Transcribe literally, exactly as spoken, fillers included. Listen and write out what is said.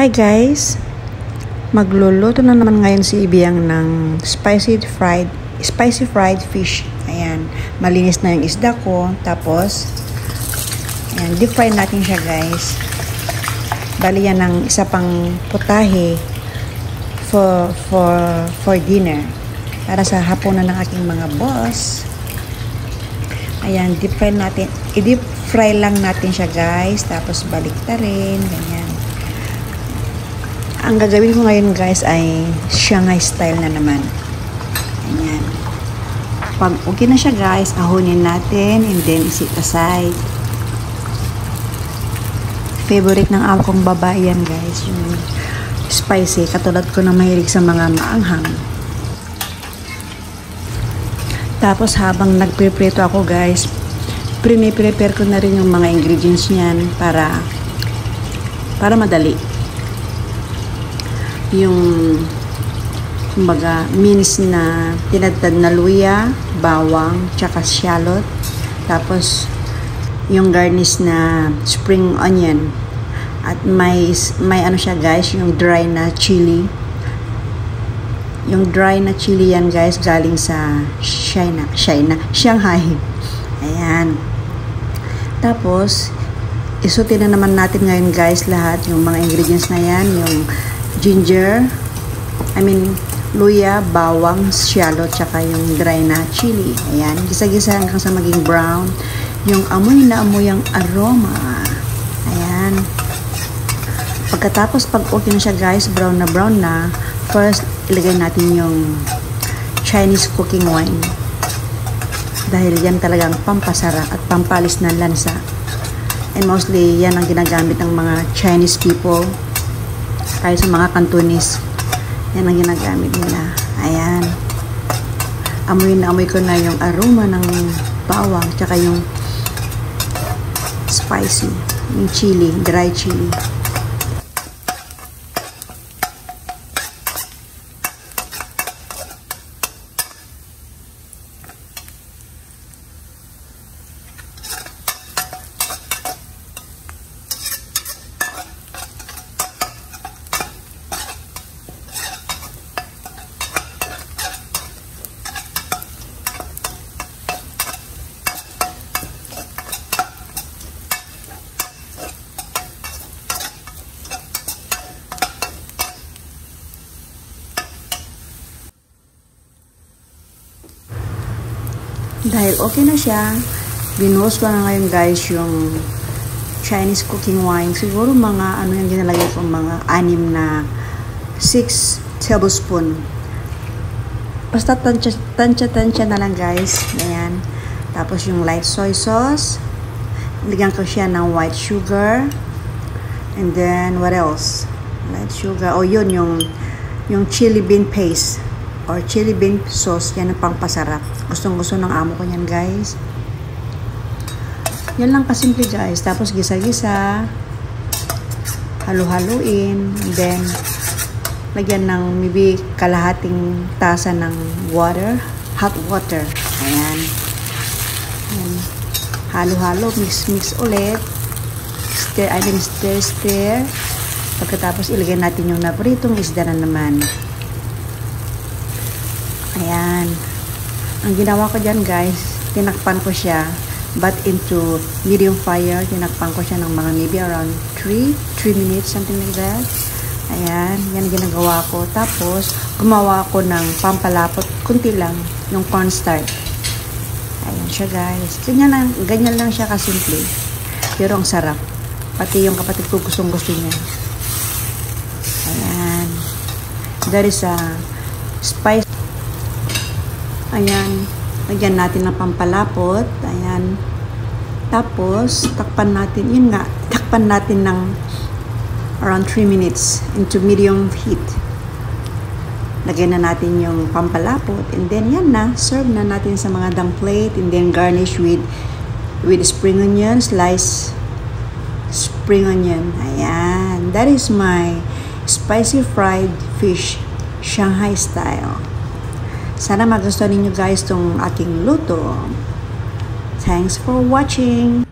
Hi guys! Magluluto na naman ngayon si Ibiyang ng spicy fried spicy fried fish. Ayan, malinis na yung isda ko. Tapos, ayan, deep fry natin siya guys. Bali yan ng isa pang putahe for, for, for dinner. Para sa hapunan ng aking mga boss. Ayan, deep fry natin. I-deep fry lang natin siya guys. Tapos balik ta rin. Ganyan. Ang gagawin ko ngayon guys ay Shanghai style na naman. Ayan. Pag okay na siya guys, ahunin natin and then isit aside. Favorite ng akong babae yan guys, yung spicy. Katulad ko na mahilig sa mga maanghang. Tapos habang nagpreprito ako guys, prepare ko na rin yung mga ingredients niyan para para madali. Yung kumbaga minis na tinadtad na luya, bawang, tsaka shallot. Tapos yung garnish na spring onion. At may may ano siya guys, yung dry na chili. Yung dry na chili yan guys galing sa China, China, Shanghai. Ayan. Tapos isutin na naman natin ngayon guys lahat yung mga ingredients na yan, yung ginger, I mean, luya, bawang, shallot, tsaka yung dry na chili. Ayan, gisa-gisa hanggang sa maging brown. Yung amoy na amoy ang aroma. Ayan. Pagkatapos, pag okay na siya guys, brown na brown na, first, ilagay natin yung Chinese cooking wine. Dahil yan talagang pampasarap at pampalis ng lansa. And mostly, yan ang ginagamit ng mga Chinese people. Kaya sa mga Cantonese, yan ang ginagamit nila. Ayan. Amoy na amoy ko na yung aroma ng bawang, tsaka yung spicy, yung chili, dry chili. Dahil okay na siya, binuhos ko na ngayon guys yung Chinese cooking wine. Siguro mga ano yung ginalagay ko, mga anim na six tablespoon. Basta tansya-tansya na lang guys. Ayan. Tapos yung light soy sauce. Ligyan ko siya ng white sugar. And then what else? Light sugar. O yun, yung, yung chili bean paste. Or chili bean sauce, yan ang pangpasarap. Gustong gusto ng amo ko yan guys. Yan lang kasimple guys. Tapos gisa-gisa, halu-haluin, then lagyan ng maybe kalahating tasa ng water, hot water. Ayan. Ayan. Halo-halo, mix-mix ulit. Stir, I mean stir-stir. Pagkatapos ilagay natin yung napritong isda na naman. Ayan. Ang ginawa ko dyan guys, tinakpan ko siya but into medium fire. Tinakpan ko siya ng mga maybe around three minutes, something like that. Ayan. Yan ginagawa ko. Tapos, gumawa ko ng pampalapot. Kunti lang. Yung cornstarch. Ayan siya guys. Ganyan lang, ganyan lang siya kasimple. Pero ang sarap. Pati yung kapatid ko gustong gusto niya. Ayan. That is a spice. Ayan, lagyan natin ng pampalapot. Ayan. Tapos, takpan natin, yun nga, takpan natin ng around three minutes into medium heat. Lagyan na natin yung pampalapot. And then, yan na. Serve na natin sa mga dump plate. And then, garnish with with spring onion, slice spring onion. Ayan. That is my spicy fried fish, Shanghai style. Sana magustuhan ninyo guys tong aking luto. Thanks for watching!